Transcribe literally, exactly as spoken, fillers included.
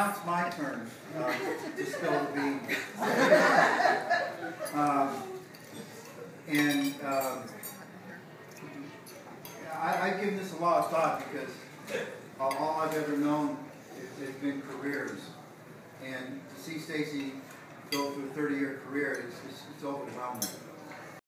now it's my turn uh, to spill the beans. um, and um, I, I've given this a lot of thought because all, all I've ever known is, has been careers. And to see Stacy go through a thirty-year career, it's, it's, it's overwhelming.